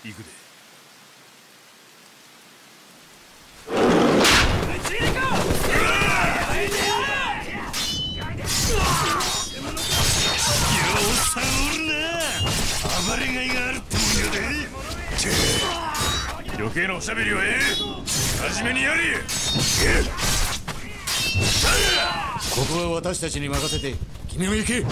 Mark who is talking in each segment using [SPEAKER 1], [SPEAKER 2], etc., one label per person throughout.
[SPEAKER 1] 行くで。暴れがいがあるってもんやで。余計なおしゃべりは真面目にやれ。
[SPEAKER 2] ここは私たちに任せて君も行け。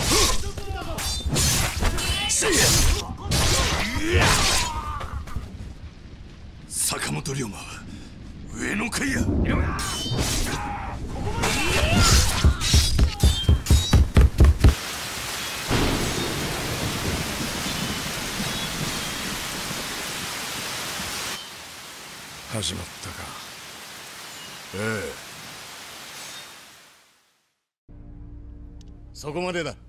[SPEAKER 1] 坂本龍馬は上の階や。始まったか。
[SPEAKER 2] そこまでだ。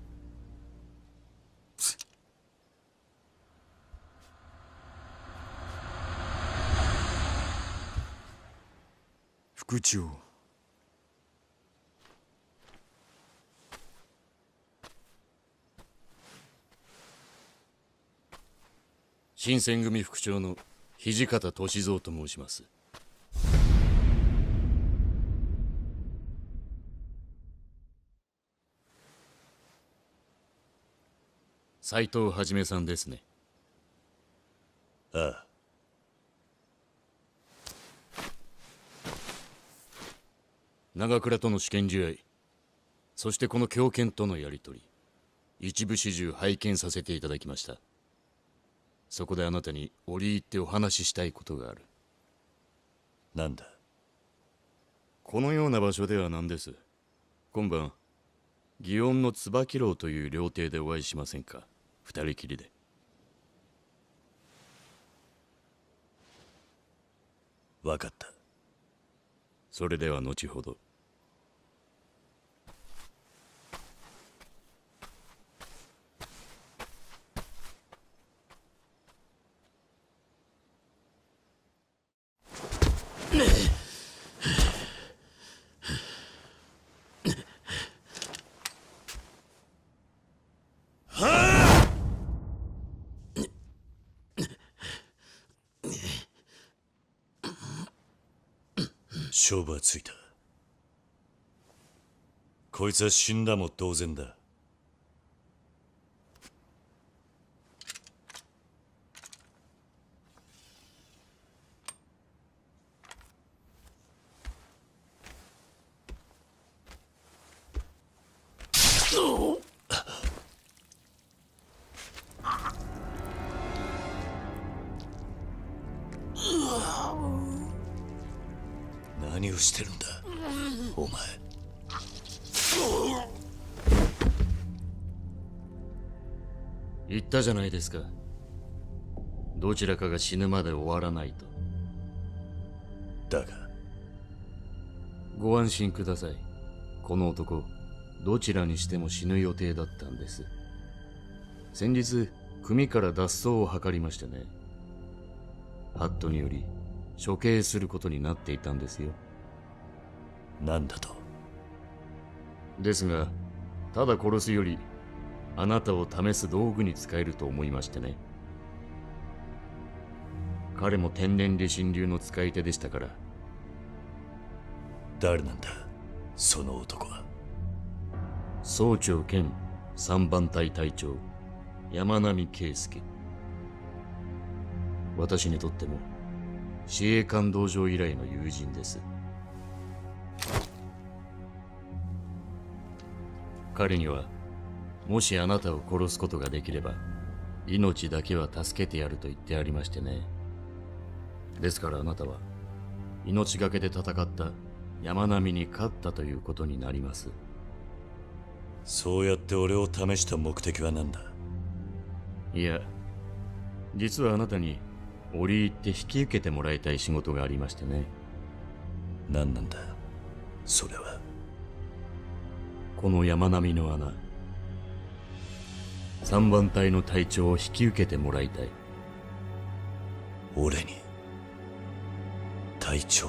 [SPEAKER 1] 副長。
[SPEAKER 2] 新選組副長の土方歳三と申します。斎藤一さんですね。
[SPEAKER 3] ああ。
[SPEAKER 2] 長倉との試験試合、そしてこの狂犬とのやり取り、一部始終拝見させていただきました。そこであなたに折り入ってお話ししたいことがある。
[SPEAKER 3] なんだ。
[SPEAKER 2] このような場所では何です。今晩祇園の椿楼という料亭でお会いしませんか。二人きりで。
[SPEAKER 3] 分かった。
[SPEAKER 2] それでは後ほど。
[SPEAKER 3] 勝負はついた。こいつは死んだも同然だ。何をしてるんだお前。
[SPEAKER 2] 言ったじゃないですか。どちらかが死ぬまで終わらないと。
[SPEAKER 3] だが
[SPEAKER 2] ご安心ください。この男どちらにしても死ぬ予定だったんです。先日組から脱走を図りましてね。ハットにより処刑することになっていたんですよ。
[SPEAKER 3] なんだと。
[SPEAKER 2] ですがただ殺すよりあなたを試す道具に使えると思いましてね。彼も天然理心流の使い手でしたから。
[SPEAKER 3] 誰なんだその男は。
[SPEAKER 2] 総長兼三番隊隊長山並圭介。私にとっても自衛官道場以来の友人です。彼にはもしあなたを殺すことができれば命だけは助けてやると言ってありましてね。ですからあなたは命がけで戦った山並に勝ったということになります。
[SPEAKER 3] そうやって俺を試した目的は何だ。
[SPEAKER 2] いや、実はあなたに折り入って引き受けてもらいたい仕事がありましてね。
[SPEAKER 3] 何なんだそれは。
[SPEAKER 2] この山並みの穴、三番隊の隊長を引き受けてもらいたい。
[SPEAKER 3] 俺に隊長。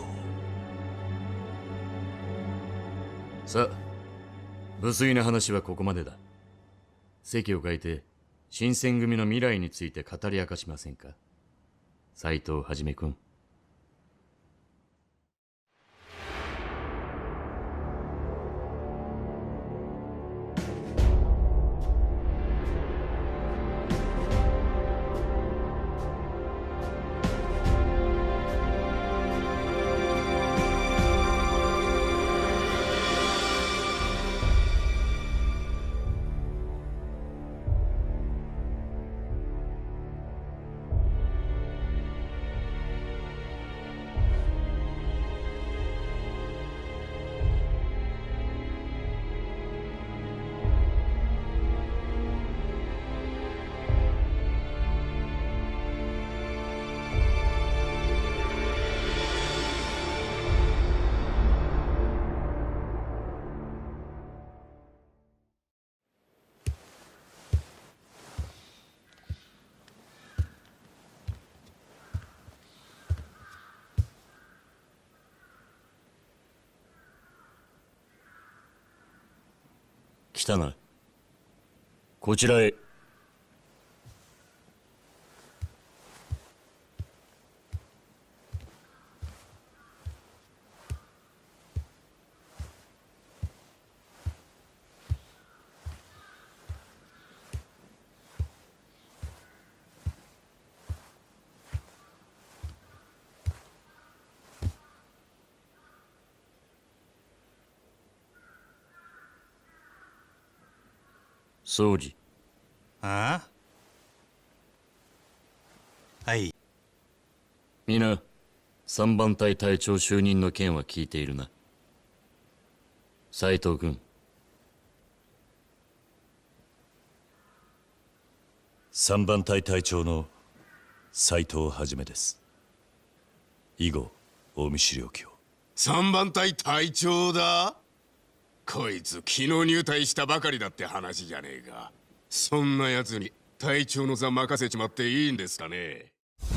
[SPEAKER 2] さあ、無粋な話はここまでだ。席を変えて新選組の未来について語り明かしませんか。 斎藤はじめ君。来たな。こちらへ。総理。
[SPEAKER 4] ああ、はい。
[SPEAKER 2] 皆、三番隊隊長就任の件は聞いているな。斎藤君。
[SPEAKER 3] 三番隊隊長の斎藤はじめです。以後大見資料記を。
[SPEAKER 5] 三番隊隊長だ。こいつ昨日入隊したばかりだって話じゃねえか。そんな奴に隊長の座任せちまっていいんですかね。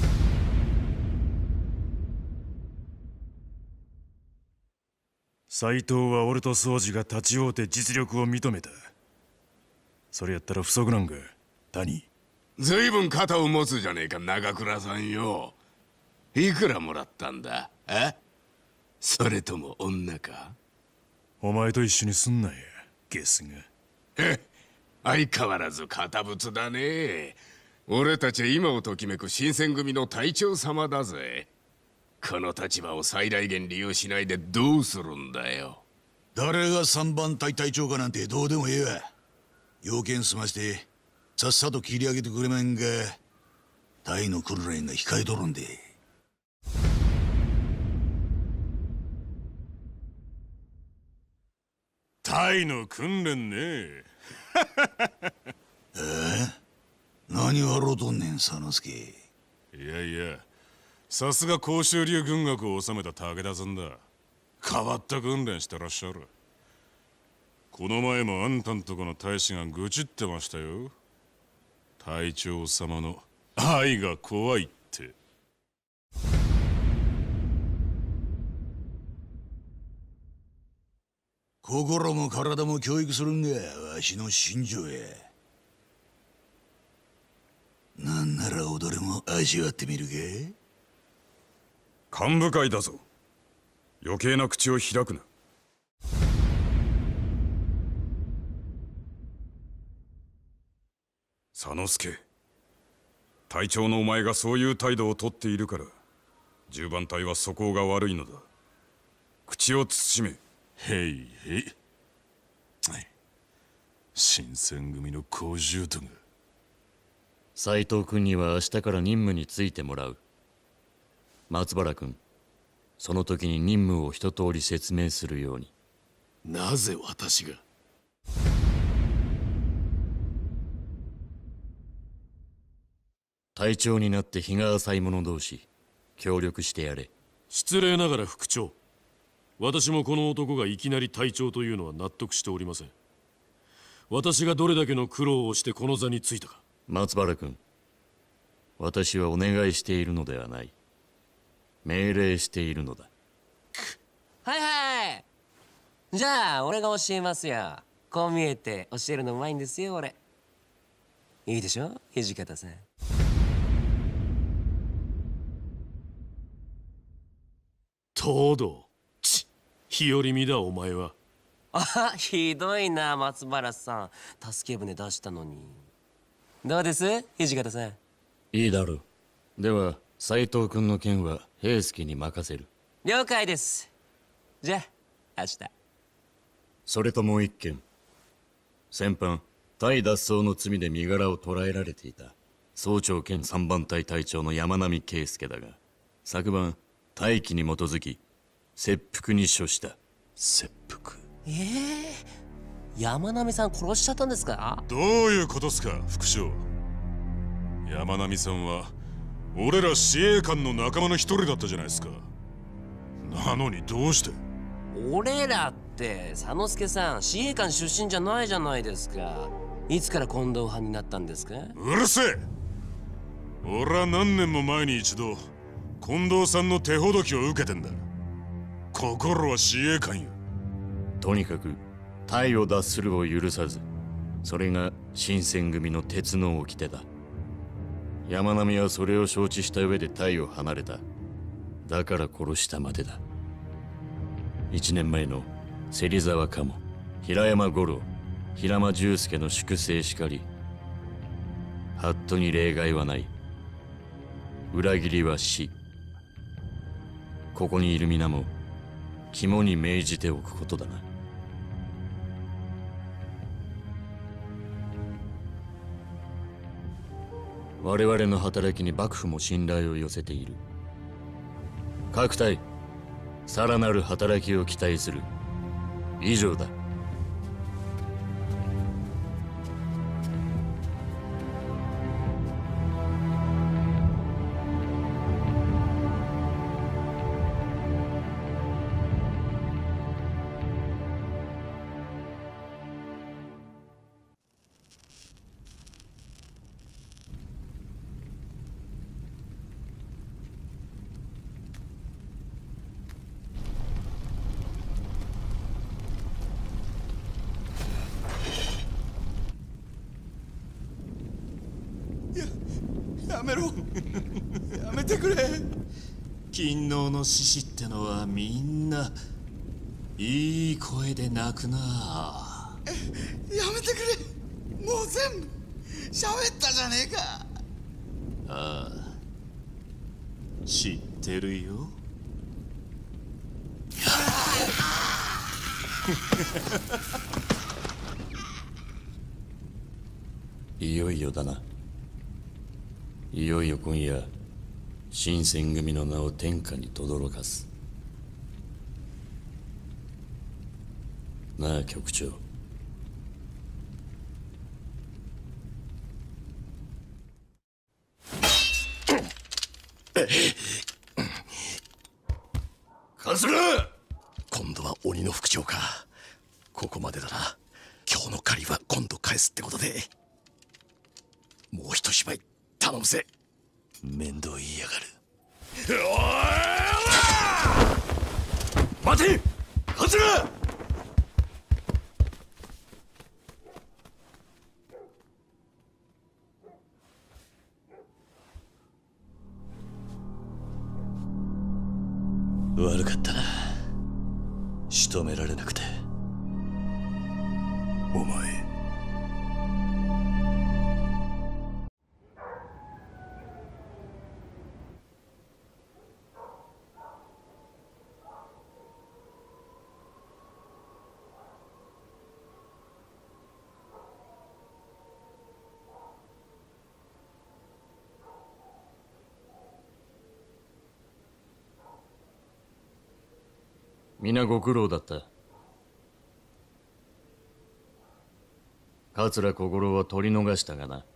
[SPEAKER 1] 斎藤は俺と宗司が立ち会うて実力を認めた。それやったら不足なんか谷。
[SPEAKER 5] ずいぶん肩を持つじゃねえか長倉さんよ。いくらもらったんだ。それとも女か。
[SPEAKER 1] お前と一緒にすんなやゲスが。
[SPEAKER 5] 相変わらず堅物だね。俺たちは今をときめく新選組の隊長様だぜ。この立場を最大限利用しないでどうするんだよ。
[SPEAKER 4] 誰が三番隊隊長かなんてどうでもええわ。要件済ましてさっさと切り上げてくれまんが、隊の訓練が控えとるんで。
[SPEAKER 1] 隊の訓練ね。
[SPEAKER 4] 何笑うとんねん佐之助。
[SPEAKER 1] いやいや、さすが甲州流軍学を治めた武田さんだ。変わった訓練してらっしゃる。この前もあんたんとこの大使が愚痴ってましたよ。隊長様の愛が怖いって。
[SPEAKER 4] 心も体も教育するんがわしの信条や。なんなら踊れも味わってみるか。
[SPEAKER 1] 幹部会だぞ。余計な口を開くな。佐之助、隊長のお前がそういう態度をとっているから10番隊は素行が悪いのだ。口を慎め。へいへい。新選組の小獣とが。
[SPEAKER 2] 斎藤君には明日から任務についてもらう。松原君、その時に任務を一通り説明するように。
[SPEAKER 5] なぜ私が。
[SPEAKER 2] 隊長になって日が浅い者同士協力してやれ。
[SPEAKER 6] 失礼ながら副長、私もこの男がいきなり隊長というのは納得しておりません。私がどれだけの苦労をしてこの座についたか。
[SPEAKER 2] 松原君、私はお願いしているのではない。命令しているのだ。
[SPEAKER 7] はいはい。じゃあ俺が教えますよ。こう見えて教えるのうまいんですよ俺。いいでしょ土方さん。
[SPEAKER 6] 東堂。日和見だお前は。
[SPEAKER 7] あ、ひどいな、松原さん。助け舟出したのに。どうです土方さん。
[SPEAKER 2] いいだろう。では斎藤君の件は平助に任せる。
[SPEAKER 7] 了解です。じゃあ明日。
[SPEAKER 2] それともう一件。先般タイ脱走の罪で身柄を捕らえられていた総長兼三番隊隊長の山並圭介だが、昨晩大義に基づき切腹に処した。
[SPEAKER 3] 切腹。
[SPEAKER 7] 山並さん殺しちゃったんですか？
[SPEAKER 1] どういうことっすか副将。山並さんは俺ら司令官の仲間の一人だったじゃないですか。なのにどうして。
[SPEAKER 7] 俺らって佐之助さん、司令官出身じゃないじゃないですか。いつから近藤派になったんですか？
[SPEAKER 1] うるせえ。俺は何年も前に一度近藤さんの手ほどきを受けてんだ。心は司令官よ。
[SPEAKER 2] とにかくタイを脱するを許さず、それが新選組の鉄の掟だ。山並はそれを承知した上でタイを離れた。だから殺したまでだ。1年前の芹沢鴨、平山五郎、平間重介の粛清しかり、ハットに例外はない。裏切りは死。ここにいる皆も肝に銘じておくことだな。我々の働きに幕府も信頼を寄せている。各隊、さらなる働きを期待する。以上だ。
[SPEAKER 8] やめろやめてくれ。勤王の獅子ってのはみんないい声で鳴くな。やめてくれ。もう全部喋ったじゃねえか。ああ、知ってるよ。
[SPEAKER 2] いよいよだな。いよいよ今夜新選組の名を天下に轟かす。なあ局長。
[SPEAKER 8] 桂！今度は鬼の副長か。ここまでだな。今日の借りは今度返すってことで。もう一芝居頼むぜ。面倒言いやがる。待て！桂！悪かったな。仕留められなくて。お前。
[SPEAKER 2] 皆ご苦労だった。桂小五郎は取り逃したがな。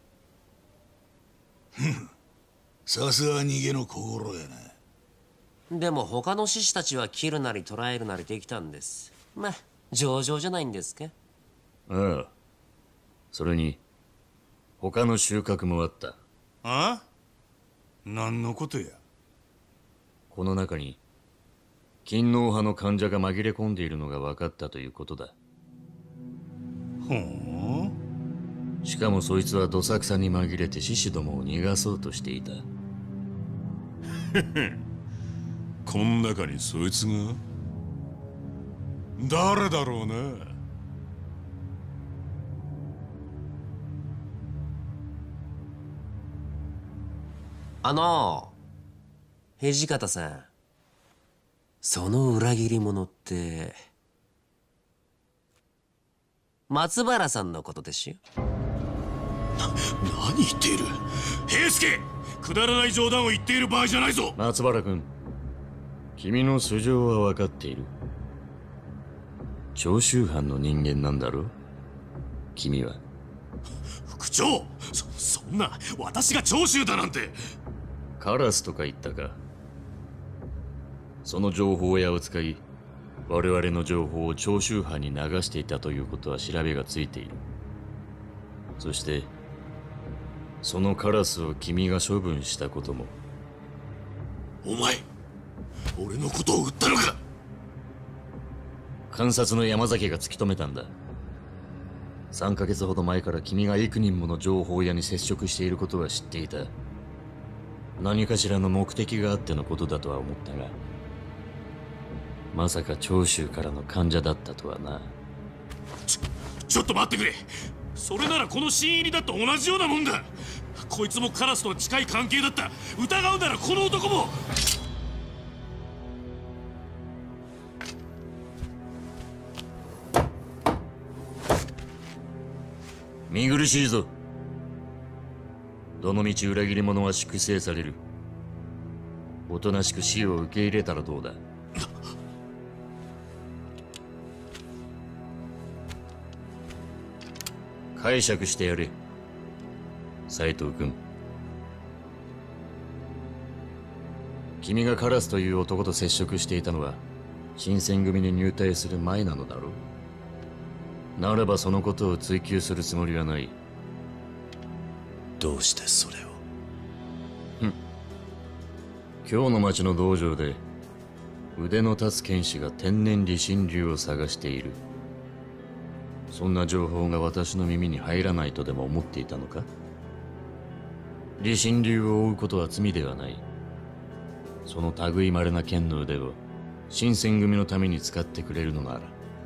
[SPEAKER 4] さすが逃げの心やな。
[SPEAKER 7] でも他の獅子たちは切るなり捕らえるなりできたんです。まあ上々じゃないんですか。
[SPEAKER 2] ああ、それに他の収穫もあった。
[SPEAKER 4] ああ？何のことや。
[SPEAKER 2] この中に勤王派の患者が紛れ込んでいるのが分かったということだ。
[SPEAKER 4] ほう。
[SPEAKER 2] しかもそいつはどさくさに紛れて獅子どもを逃がそうとしていた。
[SPEAKER 1] こん中にそいつが？誰だろうな。
[SPEAKER 7] 土方さん、その裏切り者って松原さんのことでしょ？
[SPEAKER 6] 何言っている平助、くだらない冗談を言っている場合じゃないぞ。
[SPEAKER 2] 松原君、君の素性は分かっている。長州藩の人間なんだろう、君は。
[SPEAKER 6] 副長、そんな、私が長州だなんて。
[SPEAKER 2] カラスとか言ったか。その情報屋を使い、我々の情報を長州藩に流していたということは調べがついている。そしてそのカラスを君が処分したことも。
[SPEAKER 6] お前、俺のことを売ったのか？
[SPEAKER 2] 監察の山崎が突き止めたんだ。3ヶ月ほど前から君が幾人もの情報屋に接触していることは知っていた。何かしらの目的があってのことだとは思ったが、まさか長州からの患者だったとはな。
[SPEAKER 6] ちょっと待ってくれ。それならこの新入りだと同じようなもんだ。こいつもカラスとは近い関係だった。疑うならこの男も。
[SPEAKER 2] 見苦しいぞ。どのみち裏切り者は粛清される。おとなしく死を受け入れたらどうだ。解釈してやれ、斉藤君。君がカラスという男と接触していたのは新選組に入隊する前なのだろう。ならばそのことを追求するつもりはない。
[SPEAKER 3] どうしてそれを？
[SPEAKER 2] 今日の町の道場で腕の立つ剣士が天然理心流を探している。そんな情報が私の耳に入らないとでも思っていたのか？理心流を追うことは罪ではない。その類いまれな剣の腕を新選組のために使ってくれるのなら、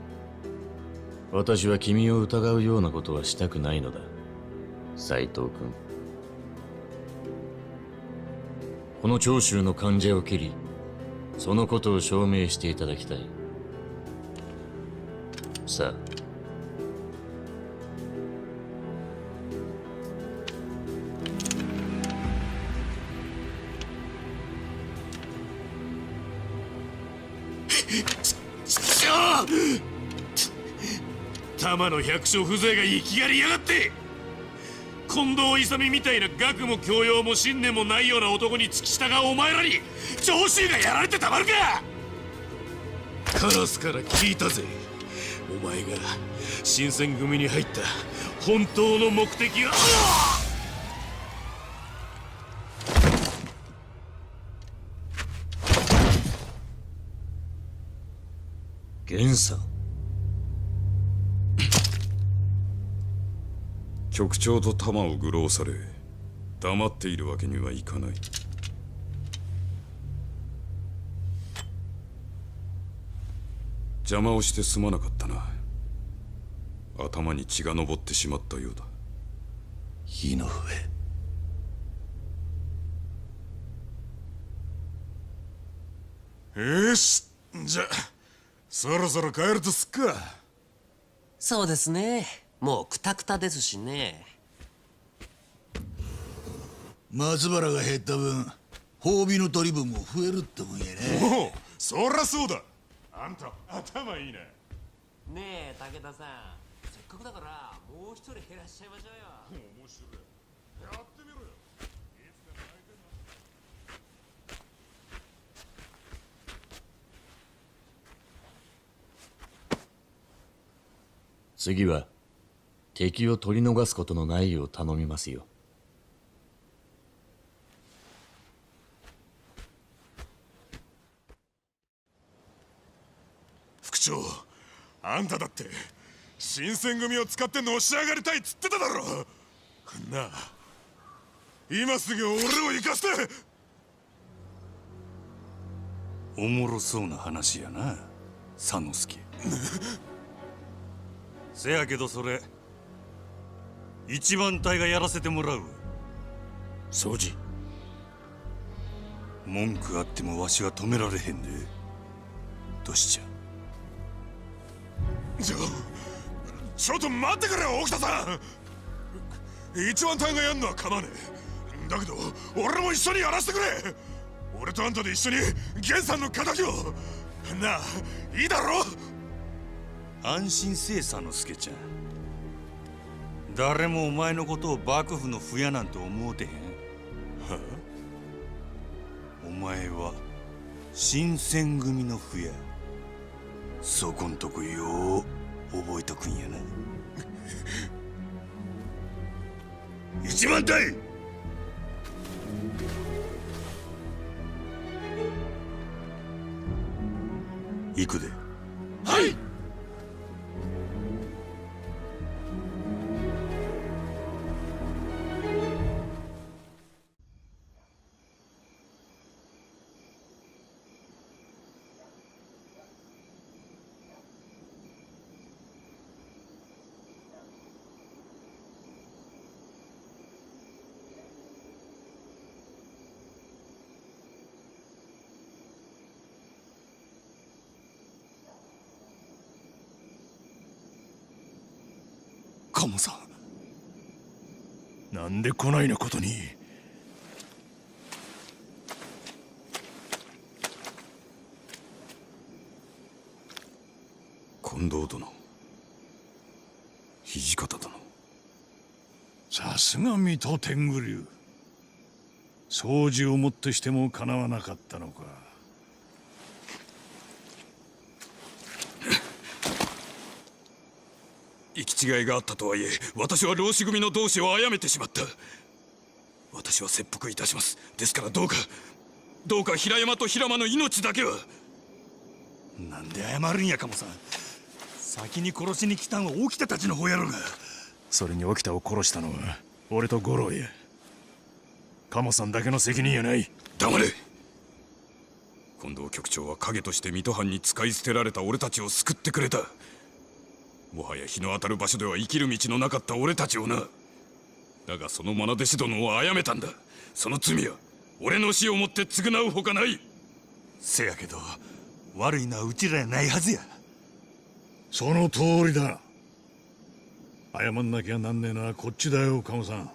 [SPEAKER 2] 私は君を疑うようなことはしたくないのだ、斉藤君。この長州の患者を切り、そのことを証明していただきたい。さあ。
[SPEAKER 6] 玉の百姓風情が生きがりやがって。近藤勇みたいな学も教養も信念もないような男に付き従うお前らに長州がやられてたまるか。カラスから聞いたぜ。お前が新選組に入った本当の目的は。
[SPEAKER 2] 源さん。
[SPEAKER 1] 局長と玉を愚弄され黙っているわけにはいかない。邪魔をしてすまなかったな。頭に血が上ってしまったようだ。
[SPEAKER 3] 井上。
[SPEAKER 1] よし、じゃそろそろ帰るとすっか。
[SPEAKER 7] そうですね。もうクタクタですしね。
[SPEAKER 4] 松原が減った分、褒美の取り分も増えるってもんやね。
[SPEAKER 1] おお、そりゃそうだ。あんた頭いいね。
[SPEAKER 7] ねえ武田さん、せっかくだからもう一人減らしちゃいましょうよ。
[SPEAKER 1] 面白い。やってみろよ。
[SPEAKER 2] 次は敵を取り逃すことのないよう頼みますよ。
[SPEAKER 1] 副長、あんただって新選組を使ってのし上がりたいっつってただろ。なあ、今すぐ俺を行かせて。
[SPEAKER 9] おもろそうな話やな、佐之助。せやけどそれ一番隊がやらせてもらう。
[SPEAKER 6] 掃除。
[SPEAKER 9] 文句あってもわしは止められへんで。どうしちゃ。
[SPEAKER 1] ちょっと待ってくれよ、沖田さん。一番隊がやんのは構わねえ。だけど俺も一緒にやらせてくれ。俺とあんたで一緒に源さんの敵を。なあ、いいだろ。
[SPEAKER 9] 安心せえ佐之助ちゃん。誰もお前のことを幕府の不やなんて思うてへん。はあ、お前は新選組の不や。そこんとこよう覚えとくんやな。一番隊、行くで。
[SPEAKER 6] はい。
[SPEAKER 1] 鴨さん、なんでこないなことに。
[SPEAKER 9] 近藤殿、土方殿。
[SPEAKER 4] さすが水戸天狗流。掃除をもってしてもかなわなかったのか。
[SPEAKER 9] 行き違いがあったとはいえ、私は浪士組の同志を殺めてしまった。私は切腹いたします。ですからどうか平山と平間の命だけは。なんで謝るんや、鴨さん。先に殺しに来たんは沖田たちの方やろが。
[SPEAKER 1] それに沖田を殺したのは俺と五郎や。鴨さんだけの責任やない。
[SPEAKER 9] 黙れ。近藤局長は影として水戸藩に使い捨てられた俺たちを救ってくれた。もはや日の当たる場所では生きる道のなかった俺たちをな。だがその愛弟子殿を殺めたんだ。その罪は俺の死をもって償うほかない。せやけど悪いのはうちらやないはずや。
[SPEAKER 4] その通りだ。謝んなきゃなんねえのはこっちだよ、鴨さん。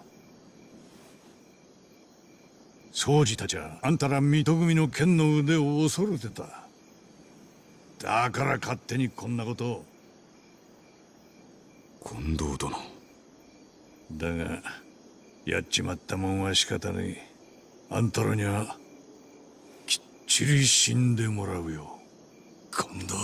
[SPEAKER 4] 宗司たちはあんたら水戸組の剣の腕を恐れてた。だから勝手にこんなことを。
[SPEAKER 9] 近藤殿。
[SPEAKER 4] だがやっちまったもんは仕方ねえ。あんたらにはきっちり死んでもらうよ。
[SPEAKER 9] 近藤。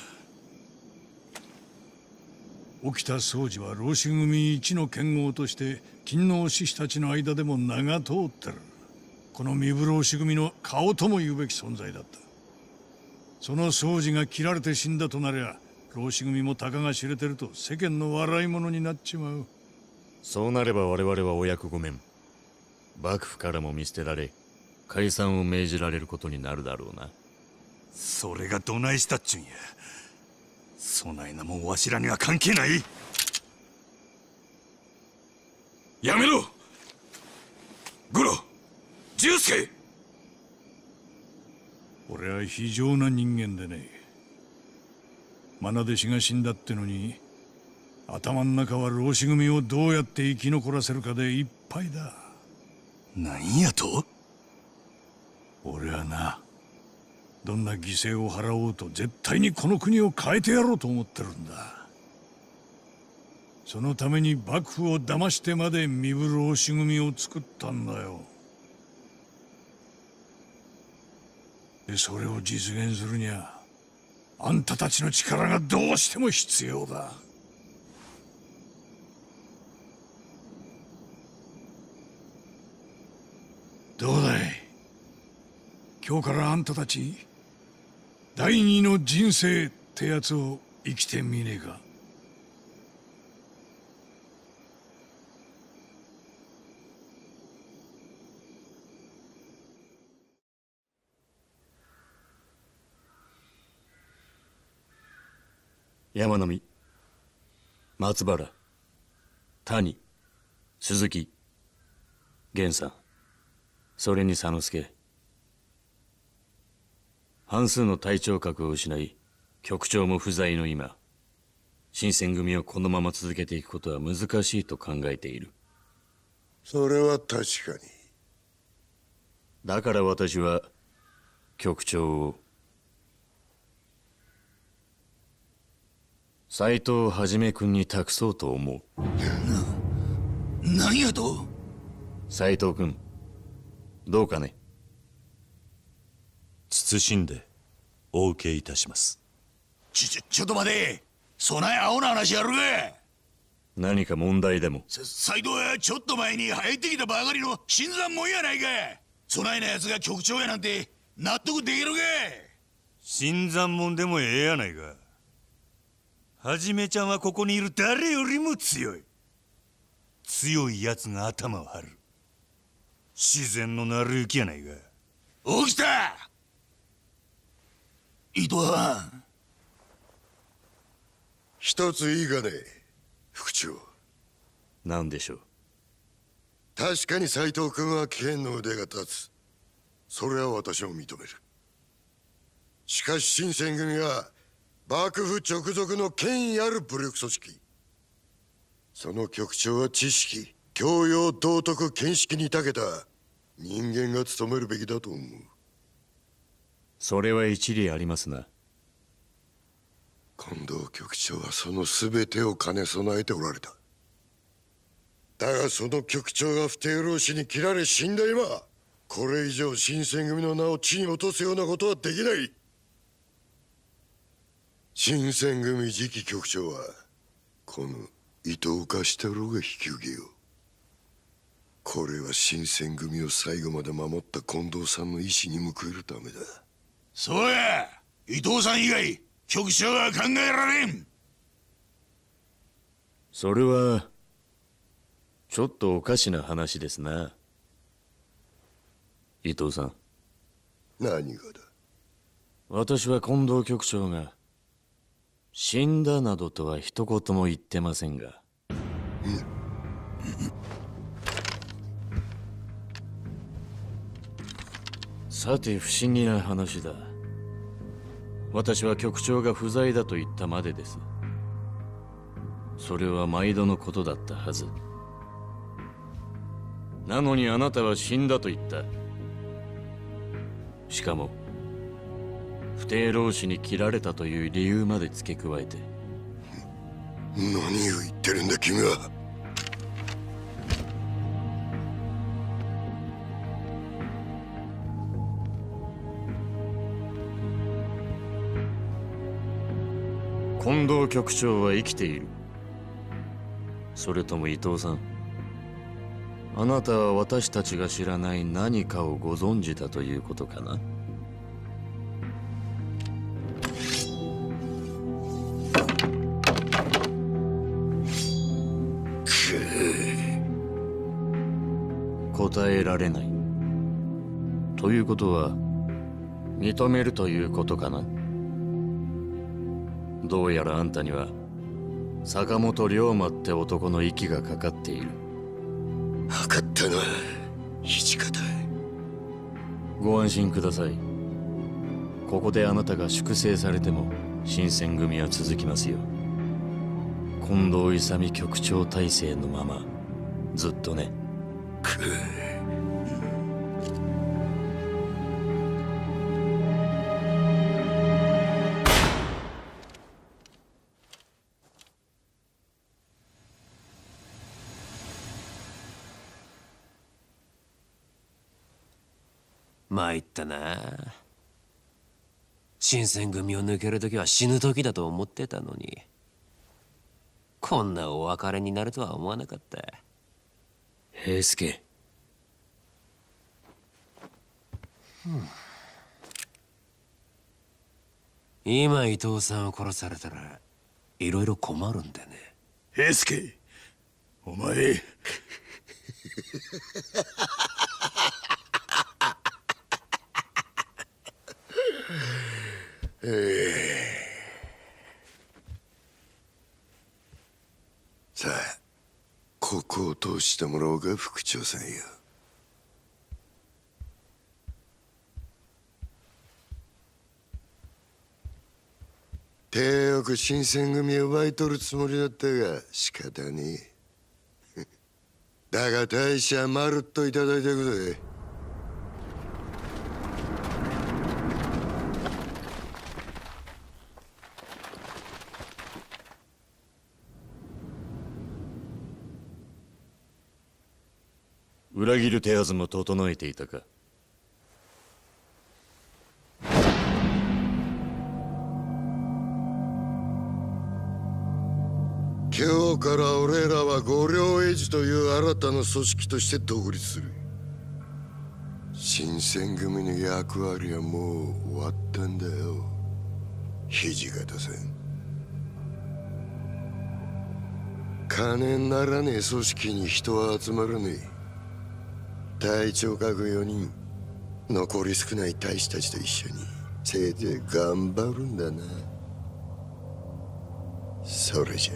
[SPEAKER 4] 沖田総司は浪士組一の剣豪として勤王志士たちの間でも名が通ってる。この壬生浪士組の顔とも言うべき存在だった。その総司が切られて死んだとなりゃ、浪士組もたかが知れてると世間の笑い者になっちまう。
[SPEAKER 2] そうなれば我々はお役御免、幕府からも見捨てられ解散を命じられることになるだろうな。
[SPEAKER 9] それがどないしたっちゅんや。そないなもんわしらには関係ない。やめろ五郎、重助。
[SPEAKER 4] 俺は非常な人間でね。愛弟子が死んだってのに頭の中は浪士組をどうやって生き残らせるかでいっぱいだ。
[SPEAKER 9] 何やと？
[SPEAKER 4] 俺はな、どんな犠牲を払おうと絶対にこの国を変えてやろうと思ってるんだ。そのために幕府を騙してまで壬生浪士組を作ったんだよ。でそれを実現するにはあんたたちの力がどうしても必要だ。どうだい、今日からあんたたち第二の人生ってやつを生きてみねえか。
[SPEAKER 2] 山並、松原、谷、鈴木、源さん、それに佐之助。半数の隊長格を失い、局長も不在の今、新選組をこのまま続けていくことは難しいと考えている。
[SPEAKER 10] それは確かに。
[SPEAKER 2] だから私は局長を斎藤一君に託そうと思う。
[SPEAKER 10] 何やと？
[SPEAKER 2] 斎藤君、どうかね。
[SPEAKER 3] 謹んでお受けいたします。
[SPEAKER 10] ちょっと待て。そない青な話やるか。
[SPEAKER 2] 何か問題でも？
[SPEAKER 10] 斎藤はちょっと前に入ってきたばかりの新参者やないか。そないな奴が局長やなんて納得できるか。
[SPEAKER 11] 新参者でもええやないか。はじめちゃんはここにいる誰よりも強い。強い奴が頭を張る。自然の成り行きやないか。
[SPEAKER 10] 起きた。伊藤は一ついいかね、副長。
[SPEAKER 2] 何でしょう。
[SPEAKER 10] 確かに斎藤君は剣の腕が立つ。それは私も認める。しかし新選組は幕府直属の権威ある武力組織。その局長は知識、教養、道徳、見識に長けた人間が務めるべきだと思う。
[SPEAKER 2] それは一理ありますな。
[SPEAKER 10] 近藤局長はその全てを兼ね備えておられた。だがその局長が不逞老師に切られ死んだ今、これ以上新選組の名を地に落とすようなことはできない。新選組次期局長はこの伊藤家下郎が引き受けよう。これは新選組を最後まで守った近藤さんの意志に報いるためだ。そうや、伊藤さん以外局長は考えられん。
[SPEAKER 2] それはちょっとおかしな話ですな。伊藤さん。
[SPEAKER 10] 何がだ。
[SPEAKER 2] 私は近藤局長が死んだなどとは一言も言ってませんが。さて不思議な話だ。私は局長が不在だと言ったまでです。それは毎度のことだったはず。なのにあなたは死んだと言った。しかも不逞老師に切られたという理由まで付け加えて。
[SPEAKER 10] 何を言ってるんだ君は。
[SPEAKER 2] 近藤局長は生きている。それとも伊藤さん、あなたは私たちが知らない何かをご存知だということかな。答えられないということは認めるということかな。どうやらあんたには坂本龍馬って男の息がかかっている。
[SPEAKER 10] 分かったな、土方。
[SPEAKER 2] ご安心ください。ここであなたが粛清されても新選組は続きますよ。近藤勇局長体制のままずっとね。
[SPEAKER 7] 参ったな。新選組を抜ける時は死ぬ時だと思ってたのに、こんなお別れになるとは思わなかった。
[SPEAKER 2] 平助、
[SPEAKER 7] 今伊藤さんを殺されたらいろいろ困るんでね。
[SPEAKER 4] 平助、お前
[SPEAKER 10] ここを通してもらおうか、副長さんや。手よく新選組を奪い取るつもりだったが仕方ねえ。だが大使はまるっといただいてくぜ。
[SPEAKER 2] 裏切る手はずも整えていたか。
[SPEAKER 10] 今日から俺らは五両英治という新たな組織として独立する。新選組の役割はもう終わったんだよ、土方さん。金にならねえ組織に人は集まらねえ。隊長各4人、残り少ない大使たちと一緒にせいぜい頑張るんだな。それじゃ。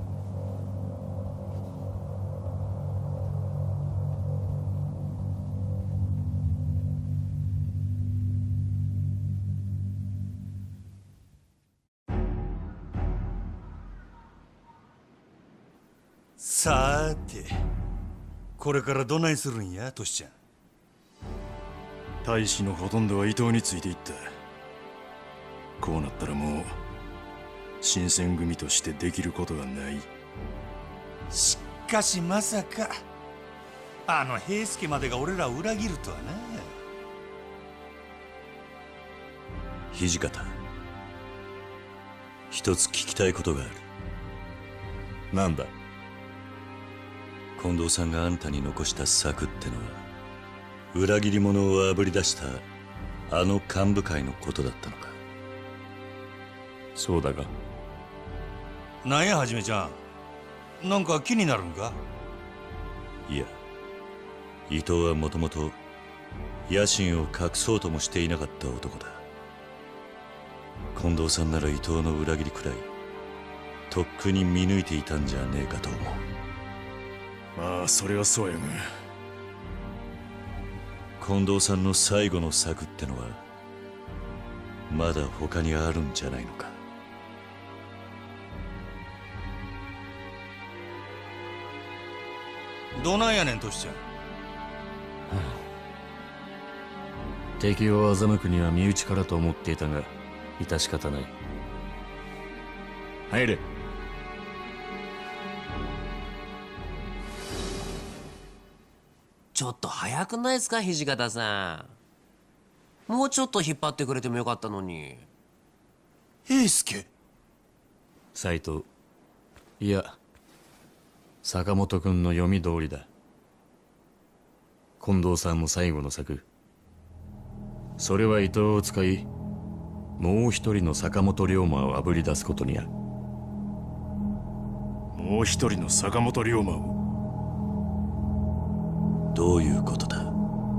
[SPEAKER 11] さーて、これからどないするんや、トシちゃん。
[SPEAKER 9] 大使のほとんどは伊藤についていった。こうなったらもう新選組としてできることがない。
[SPEAKER 11] しかしまさかあの平助までが俺らを裏切るとはな。
[SPEAKER 3] 土方、一つ聞きたいことがある。
[SPEAKER 2] なんだ。
[SPEAKER 3] 近藤さんがあんたに残した策ってのは裏切り者をあぶり出したあの幹部会のことだったのか。
[SPEAKER 2] そうだが。
[SPEAKER 11] なんやはじめちゃん、なんか気になるんか。
[SPEAKER 3] いや、伊藤はもともと野心を隠そうともしていなかった男だ。近藤さんなら伊藤の裏切りくらいとっくに見抜いていたんじゃねえかと思う。
[SPEAKER 9] まあそれはそうやが、
[SPEAKER 3] 近藤さんの最後の策ってのはまだ他にあるんじゃないのか。
[SPEAKER 11] どないやねん、トシちゃん。
[SPEAKER 2] 敵を欺くには身内からと思っていたが致し方ない。入れ。
[SPEAKER 7] ちょっと早くないですか、土方さん。もうちょっと引っ張ってくれてもよかったのに。
[SPEAKER 11] 平助。
[SPEAKER 2] 斎藤、いや坂本君の読み通りだ。近藤さんの最後の策、それは伊藤を使いもう一人の坂本龍馬をあぶり出すことにある。
[SPEAKER 9] もう一人の坂本龍馬を。
[SPEAKER 3] どういうことだ。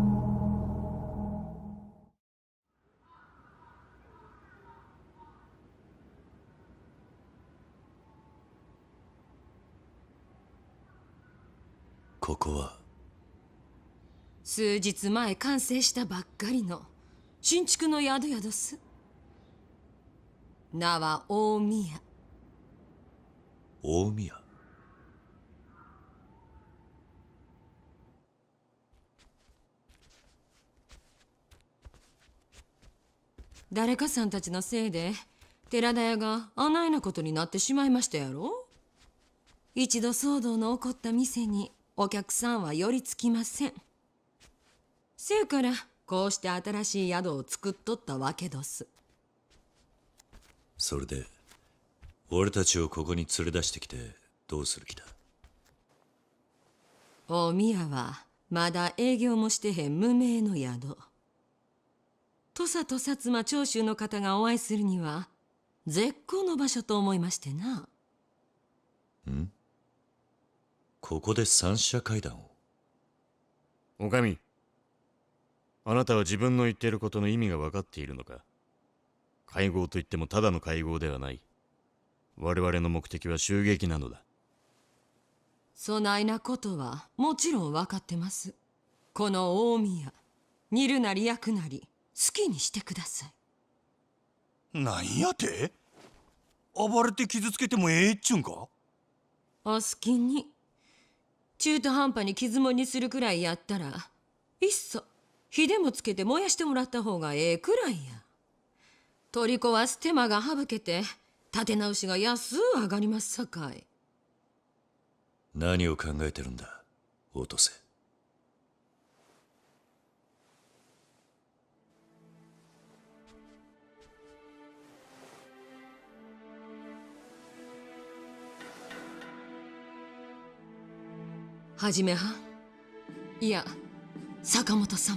[SPEAKER 3] ここは
[SPEAKER 12] 数日前完成したばっかりの新築の宿宿す。名は大宮。
[SPEAKER 3] 大宮。
[SPEAKER 12] 誰かさんたちのせいで寺田屋があないなことになってしまいましたやろ。一度騒動の起こった店にお客さんは寄りつきません。せやからこうして新しい宿を作っとったわけどす。
[SPEAKER 3] それで俺たちをここに連れ出してきてどうする気だ。
[SPEAKER 12] 大宮はまだ営業もしてへん無名の宿。土佐と薩摩長州の方がお会いするには絶好の場所と思いましてな。
[SPEAKER 3] ん？ここで三者会談を。
[SPEAKER 2] お上、あなたは自分の言っていることの意味が分かっているのか。会合といってもただの会合ではない。我々の目的は襲撃なのだ。
[SPEAKER 12] そないなことはもちろん分かってます。この大宮、煮るなり焼くなり好きにしてください。
[SPEAKER 11] なんやて？暴れて傷つけてもええっちゅうんか？
[SPEAKER 12] お好きに。中途半端に傷もにするくらいやったら、いっそ火でもつけて燃やしてもらった方がええくらいや。取り壊す手間が省けて立て直しが安う上がりますさかい。
[SPEAKER 3] 何を考えてるんだ、オトセ。
[SPEAKER 12] はじめはん、いや坂本様、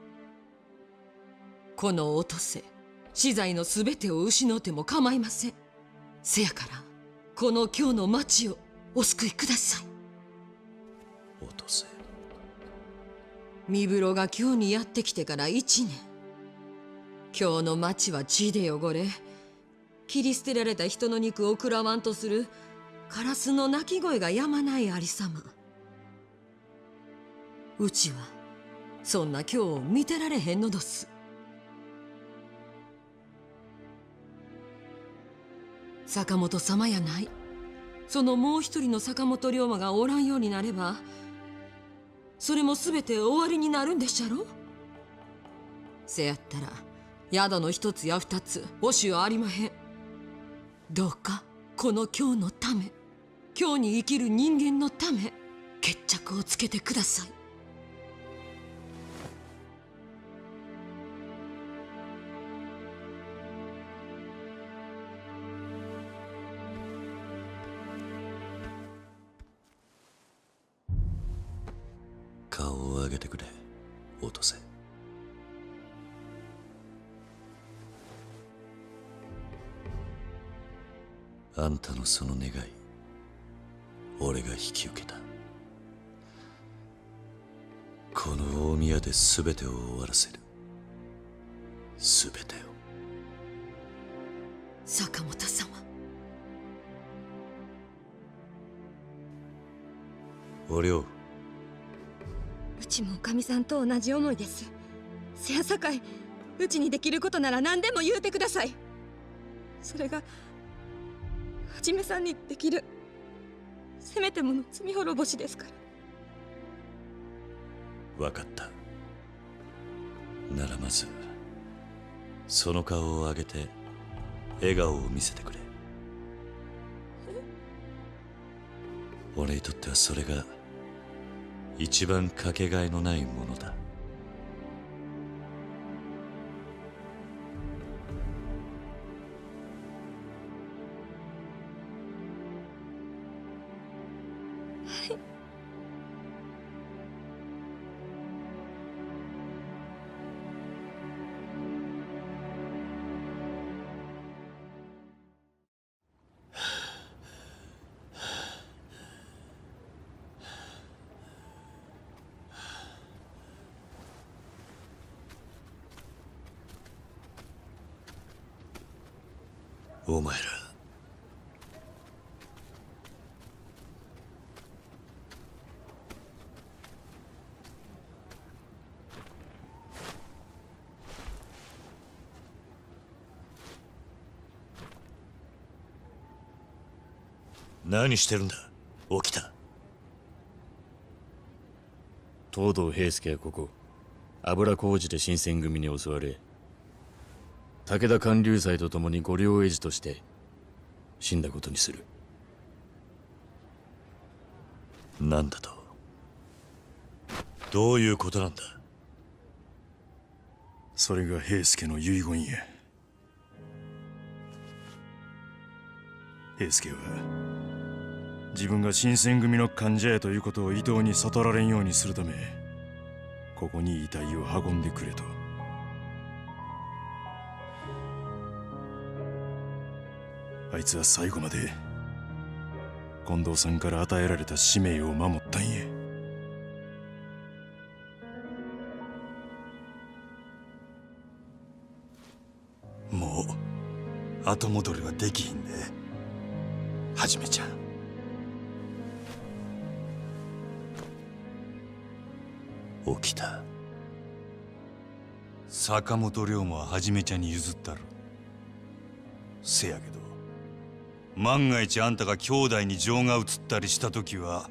[SPEAKER 12] このおとせ死罪のすべてを失うても構いません。せやからこの今日の町をお救いください。
[SPEAKER 3] オトセ。
[SPEAKER 12] 三風呂が今日にやってきてから1年。今日の町は血で汚れ、切り捨てられた人の肉を食らわんとするカラスの鳴き声がやまないありさま。うちはそんな今日を見てられへんのどす。坂本様やない、そのもう一人の坂本龍馬がおらんようになれば、それも全て終わりになるんでっしゃろ。せやったら宿の一つや二つおしはありまへん。どうかこの今日のため、今日に生きる人間のため、決着をつけてください。
[SPEAKER 3] 顔を上げてくれ、オトセ。あんたのその願い、俺が引き受けた。この大宮で全てを終わらせる。全てを。
[SPEAKER 12] 坂本様。
[SPEAKER 3] お涼。
[SPEAKER 13] うちもおかみさんと同じ思いです。せやさかい、うちにできることなら何でも言うてください。それがはじめさんにできるせめてもの罪滅ぼしですから。
[SPEAKER 3] 分かった。ならまずその顔を上げて笑顔を見せてくれ。俺にとってはそれが一番かけがえのないものだ。お前ら、何してるんだ、起きた。
[SPEAKER 2] 東堂平助はここ油小路で新選組に襲われ、武田観柳斎と共に御領餌児として死んだことにする。
[SPEAKER 3] なんだと？どういうことなんだ？
[SPEAKER 4] それが平助の遺言や。平助は自分が新選組の患者やということを伊藤に悟られんようにするため、ここに遺体を運んでくれと。あいつは最後まで近藤さんから与えられた使命を守ったんや。もう後戻りはできひんね、はじめちゃん。
[SPEAKER 3] 起きた。
[SPEAKER 11] 坂本龍馬ははじめちゃんに譲ったろ。せやけど万が一あんたが兄弟に情が移ったりした時は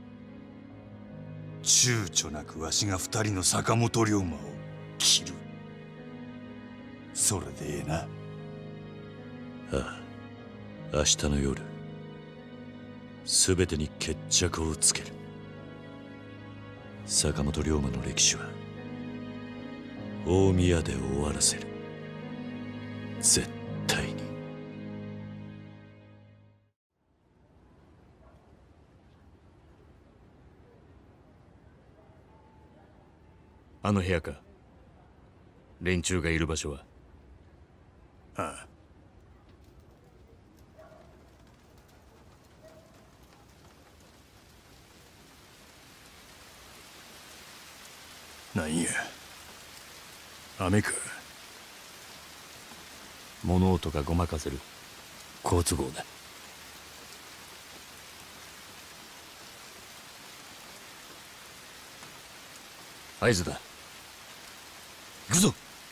[SPEAKER 11] 躊躇なくわしが二人の坂本龍馬を切る。それでええな。
[SPEAKER 3] ああ、明日の夜全てに決着をつける。坂本龍馬の歴史は大宮で終わらせる。絶対に。
[SPEAKER 2] あの部屋か。連中がいる場所は。
[SPEAKER 4] ああ。なんや、雨か。
[SPEAKER 2] 物音がごまかせる。好都合だ。合図だ。行くぞ。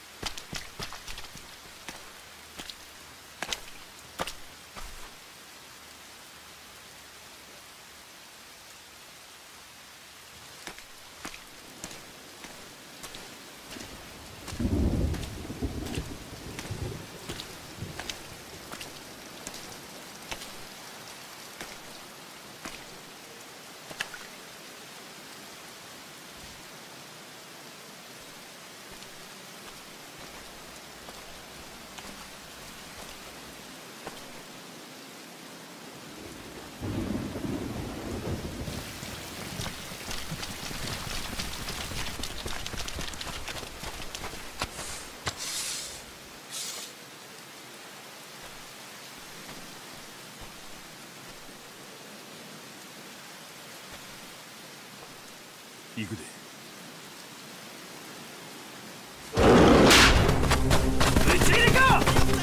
[SPEAKER 4] 行くで。
[SPEAKER 6] 撃ち入れか。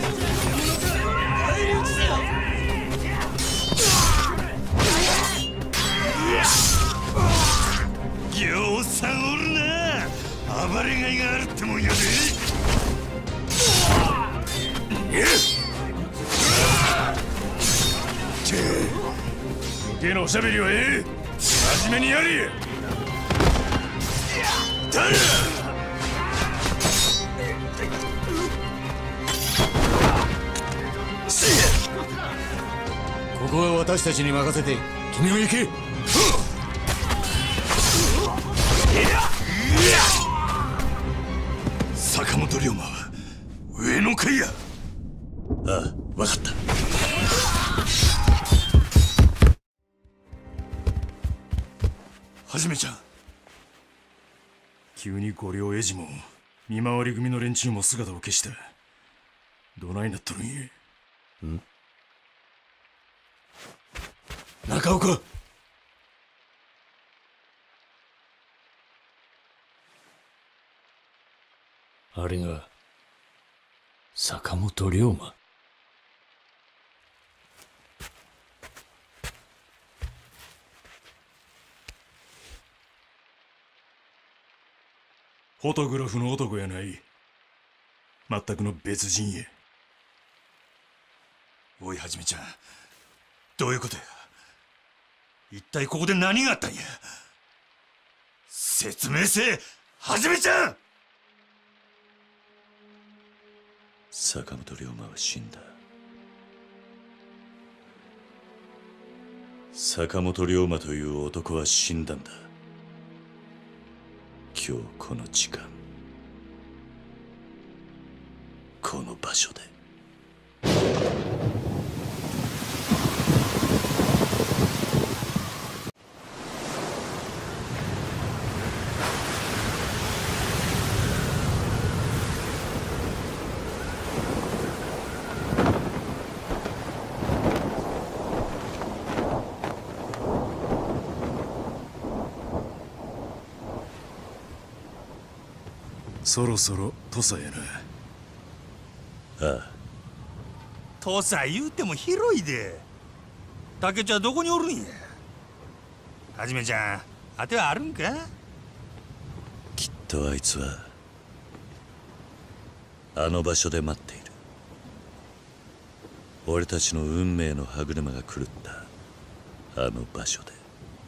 [SPEAKER 11] ぎょうさんおるな。暴れがいがあるってもんやで。
[SPEAKER 4] 余計なおしゃべりはええ。真面目にやれ。
[SPEAKER 2] ここは私たちに任せて君も行け。
[SPEAKER 11] 坂本龍馬は上の階や。
[SPEAKER 3] ああ、分かった。
[SPEAKER 11] はじめちゃん。
[SPEAKER 4] 急に五両エジも見回り組の連中も姿を消した。どないなっとるんや。
[SPEAKER 2] ん？中岡。あれが坂本龍馬。
[SPEAKER 4] フォトグラフの男やない。全くの別人や。
[SPEAKER 11] おいはじめちゃん、どういうことや。一体ここで何があったんや。説明せえ、はじめちゃん。
[SPEAKER 3] 坂本龍馬は死んだ。坂本龍馬という男は死んだんだ。今日この時間、この場所で。
[SPEAKER 4] そろそろ土佐やな。
[SPEAKER 3] ああ。
[SPEAKER 11] 土佐言うても広いで。竹ちゃんどこにおるんや。はじめちゃん、あてはあるんか。
[SPEAKER 3] とあいつはあの場所で待っている。俺たちの運命の歯車が狂ったあの場所で。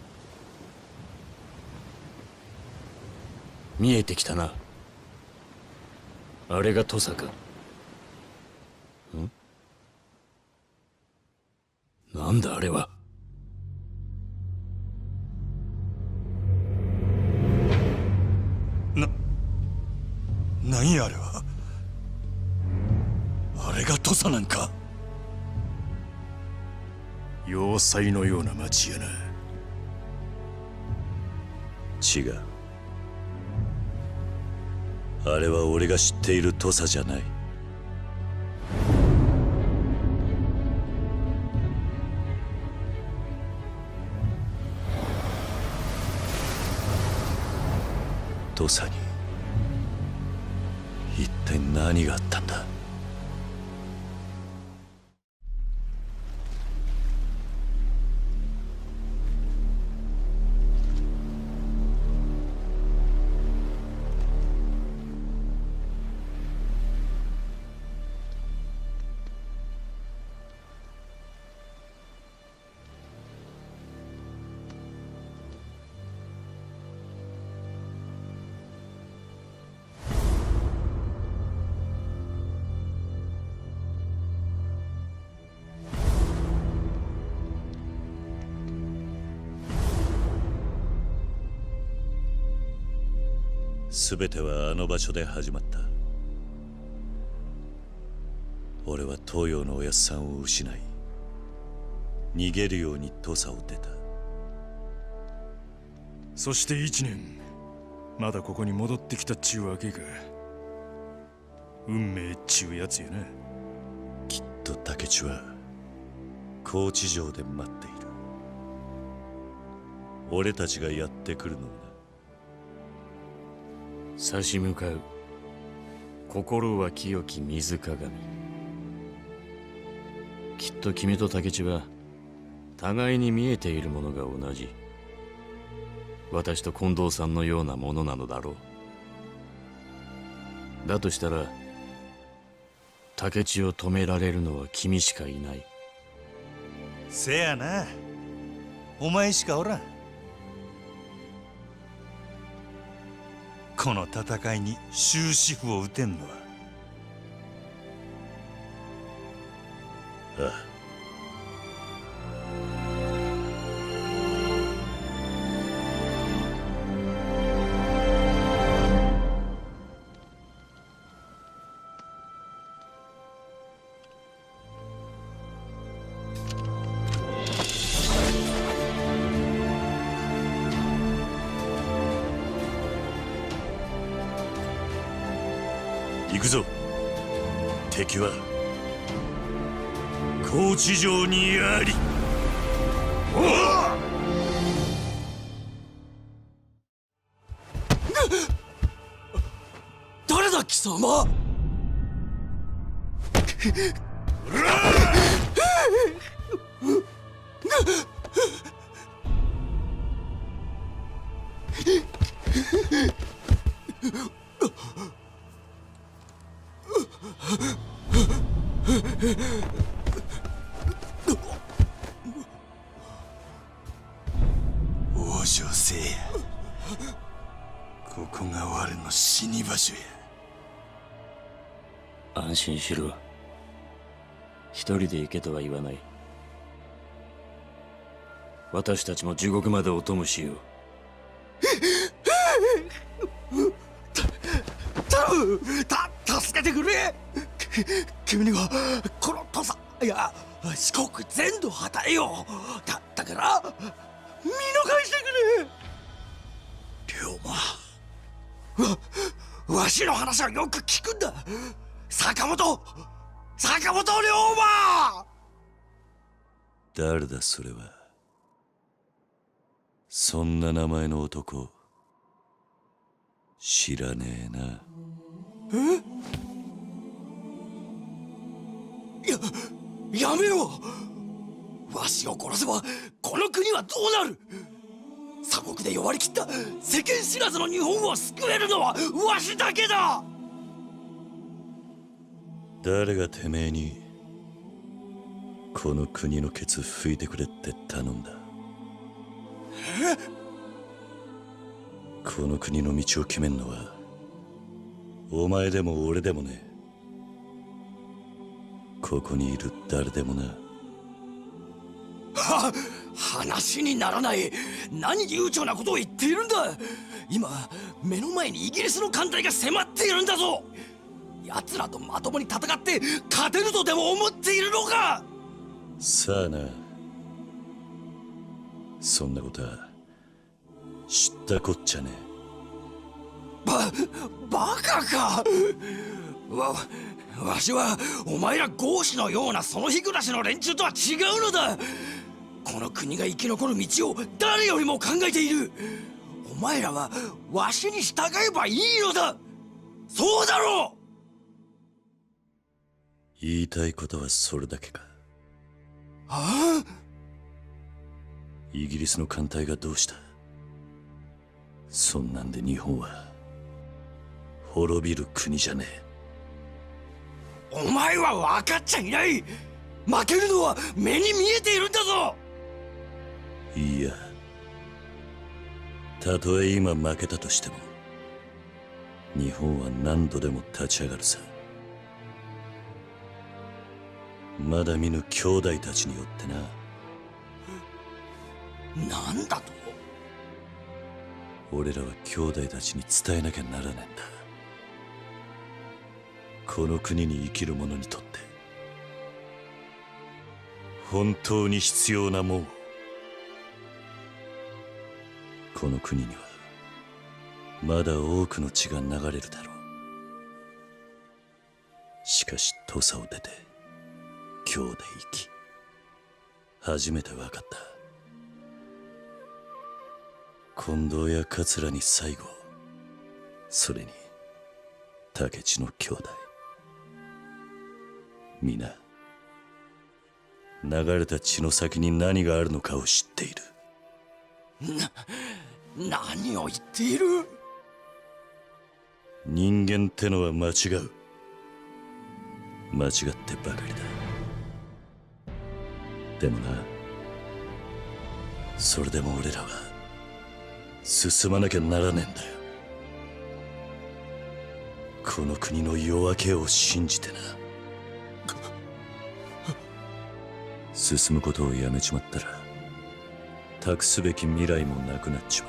[SPEAKER 2] 見えてきたな。あれが土佐か。なんだあれは。
[SPEAKER 11] 何やあれは。あれが土佐なんか。
[SPEAKER 4] 要塞のような町やな。
[SPEAKER 3] 違う。あれは俺が知っている土佐じゃない。土佐に一体何があったんだ。全てはあの場所で始まった。俺は東洋のおやっさんを失い、逃げるように土佐を出た。
[SPEAKER 4] そして1年、まだここに戻ってきたっちゅうわけか。運命っちゅうやつやな。
[SPEAKER 3] きっと竹地は高知城で待っている。俺たちがやってくるのをな。
[SPEAKER 2] 差し向かう心は清き水鏡。きっと君と竹地は互いに見えているものが同じ。私と近藤さんのようなものなのだろう。だとしたら竹地を止められるのは君しかいない。
[SPEAKER 11] せやな、お前しかおらん。この戦いに終止符を打てんのは。
[SPEAKER 3] ああ。行くぞ。敵は高知城にあり。
[SPEAKER 8] 誰だ貴様。
[SPEAKER 11] 王女せいや、ここが我の死に場所や。
[SPEAKER 2] 安心しろ。一人で行けとは言わない。私たちも地獄までお供しよう。
[SPEAKER 8] 頼む、助けてくれ。君にはこの土佐、いや四国全土を与えよう。だから見逃してくれ。龍馬、わしの話はよく聞くんだ。坂本龍馬。
[SPEAKER 3] 誰だそれは。そんな名前の男知らねえな。
[SPEAKER 8] やめろ。わしを殺せばこの国はどうなる。
[SPEAKER 14] 鎖国で弱りきった世間知らずの日本を救えるのはわしだけだ。
[SPEAKER 3] 誰がてめえにこの国のケツ拭いてくれって頼んだ。この国の道を決めんのはお前でも俺でもねえ。ここにいる誰でもな。
[SPEAKER 14] 話にならない。何悠長なことを言っているんだ。今目の前にイギリスの艦隊が迫っているんだぞ。奴らとまともに戦って勝てるとでも思っているのか。
[SPEAKER 3] さあな、そんなことは知ったこっちゃね
[SPEAKER 14] え。バカか。わしはお前ら豪士のようなその日暮らしの連中とは違うのだ。この国が生き残る道を誰よりも考えている。お前らはわしに従えばいいのだ。そうだろう。
[SPEAKER 3] 言いたいことはそれだけか。イギリスの艦隊がどうした。そんなんで日本は滅びる国じゃねえ。
[SPEAKER 14] お前は分かっちゃいない。負けるのは目に見えているんだぞ。
[SPEAKER 3] いや、たとえ今負けたとしても日本は何度でも立ち上がるさ。まだ見ぬ兄弟たちによってな。
[SPEAKER 14] なんだと。
[SPEAKER 3] 俺らは兄弟たちに伝えなきゃならないんだ。この国に生きる者にとって本当に必要なもんを。この国にはまだ多くの血が流れるだろう。しかし土佐を出て今日で生き初めて分かった。近藤や桂に最後、それに竹地の兄弟、皆流れた血の先に何があるのかを知っている。
[SPEAKER 14] 何を言っている。
[SPEAKER 3] 人間ってのは間違う。間違ってばかりだ。でもな、それでも俺らは進まなきゃならねえんだよ。この国の夜明けを信じてな。進むことをやめちまったら託すべき未来もなくなっちま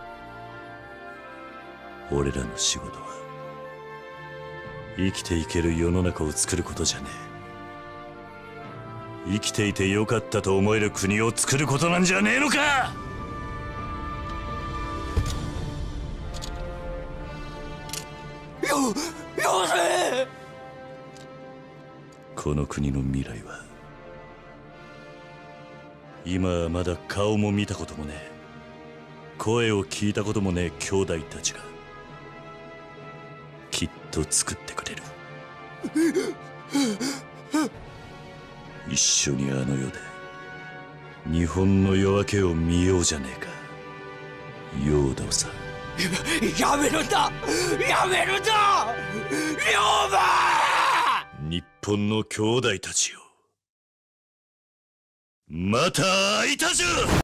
[SPEAKER 3] う。俺らの仕事は生きていける世の中を作ることじゃねえ。生きていてよかったと思える国を作ることなんじゃねえのか。
[SPEAKER 14] よせ。
[SPEAKER 3] この国の未来は今はまだ顔も見たこともねえ、声を聞いたこともねえ兄弟たちがきっと作ってくれる。一緒にあの世で日本の夜明けを見ようじゃねえか。陽動さん、
[SPEAKER 14] やめるんだ、やめるんだ、龍馬。
[SPEAKER 3] 日本の兄弟たちよ、また会いたじゃ。